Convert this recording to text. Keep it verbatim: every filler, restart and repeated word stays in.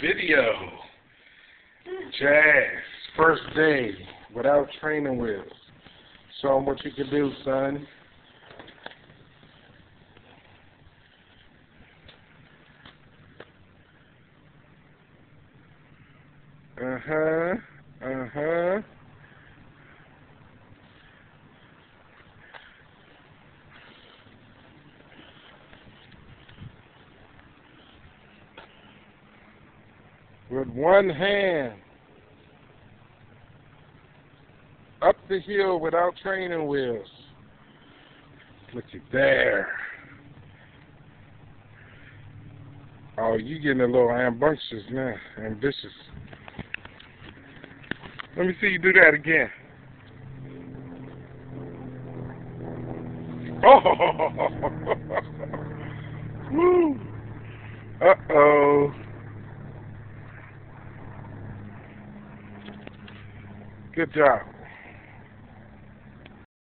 Video. Jazz. First day without training wheels. Show them what you can do, son. Uh-huh. Uh-huh. With one hand. Up the hill without training wheels. Look at there. Oh, you getting a little ambitious now. Ambitious. Let me see you do that again. Oh! Woo! Uh-oh. Good job.